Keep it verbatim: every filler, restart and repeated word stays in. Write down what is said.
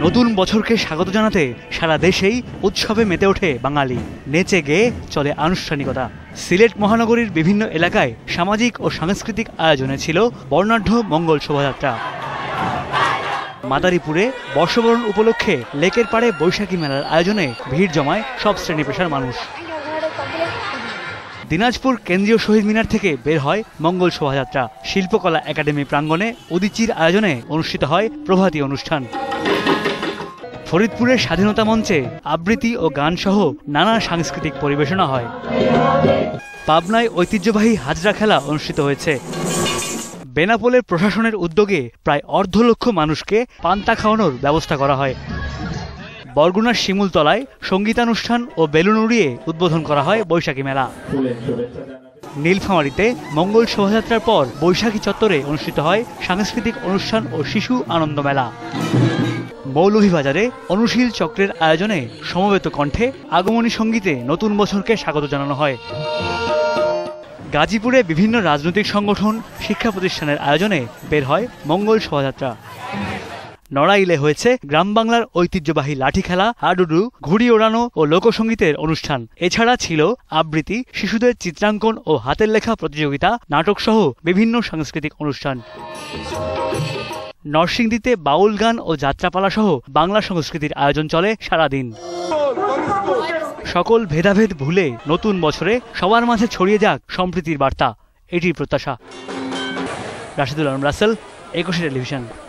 নতুন বছরকে স্বাগত জানাতে সারা দেশেই উৎসবে মেতে ওঠে বাঙালি। নেচে গেয়ে চলে আনুষ্ঠানিকতা। সিলেট মহানগরীর বিভিন্ন এলাকায় সামাজিক ও সাংস্কৃতিক আয়োজনে ছিল বর্ণাঢ্য মঙ্গল শোভাযাত্রা। মাদারীপুরে বর্ষবরণ উপলক্ষে লেকের পাড়ে বৈশাখী মেলার আয়োজনে ভিড় জমায় সব শ্রেণী পেশার মানুষ। দিনাজপুর কেন্দ্রীয় শহীদ মিনার থেকে বের হয় মঙ্গল শোভাযাত্রা। শিল্পকলা একাডেমি প্রাঙ্গণে উদীচীর আয়োজনে অনুষ্ঠিত হয় প্রভাতী অনুষ্ঠান। ফরিদপুরের স্বাধীনতা মঞ্চে আবৃত্তি ও গান সহ নানা সাংস্কৃতিক পরিবেশনা হয়। পাবনায় ঐতিহ্যবাহী হাজরা খেলা অনুষ্ঠিত হয়েছে। বেনাপোলের প্রশাসনের উদ্যোগে প্রায় অর্ধ লক্ষ মানুষকে পান্তা খাওয়ানোর ব্যবস্থা করা হয়। বরগুনার শিমুলতলায় সঙ্গীতানুষ্ঠান ও বেলুন উড়িয়ে উদ্বোধন করা হয় বৈশাখী মেলা। নীলফামারীতে মঙ্গল শোভাযাত্রার পর বৈশাখী চত্বরে অনুষ্ঠিত হয় সাংস্কৃতিক অনুষ্ঠান ও শিশু আনন্দ মেলা। মৌলভীবাজারে অনুশীল চক্রের আয়োজনে সমবেত কণ্ঠে আগমনী সঙ্গীতে নতুন বছরকে স্বাগত জানানো হয়। গাজীপুরে বিভিন্ন রাজনৈতিক সংগঠন, শিক্ষা প্রতিষ্ঠানের আয়োজনে বের হয় মঙ্গল শোভাযাত্রা। নড়াইলে হয়েছে গ্রাম বাংলার ঐতিহ্যবাহী লাঠি খেলা, হাডুডু, ঘুড়ি ওড়ানো ও লোকসঙ্গীতের অনুষ্ঠান। এছাড়া ছিল আবৃত্তি, শিশুদের চিত্রাঙ্কন ও হাতের লেখা প্রতিযোগিতা, নাটক সহ বিভিন্ন সাংস্কৃতিক অনুষ্ঠান। নরসিংদীতে বাউল গান ও যাত্রাপালা সহ বাংলা সংস্কৃতির আয়োজন চলে সারাদিন। সকল ভেদাভেদ ভুলে নতুন বছরে সবার মাঝে ছড়িয়ে যাক সম্প্রীতির বার্তা, এটি প্রত্যাশা। রাশিদুল আলম রাসেল, একুশে টেলিভিশন।